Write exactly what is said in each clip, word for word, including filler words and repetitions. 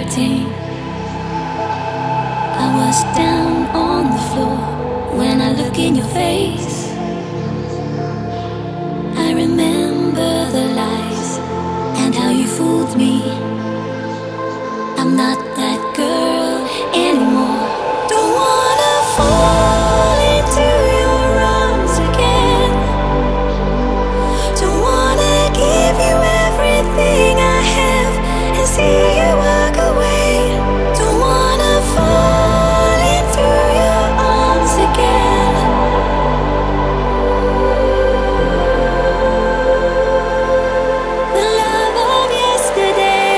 thirteen. I was down on the floor when I look in your face. I remember the lies and how you fooled me. I'm not that girl anymore. Don't wanna fall into your arms again. Don't wanna give you everything I have and see you walk away. Don't wanna fall into your arms again. The love of yesterday.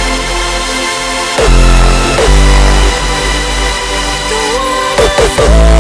Fool.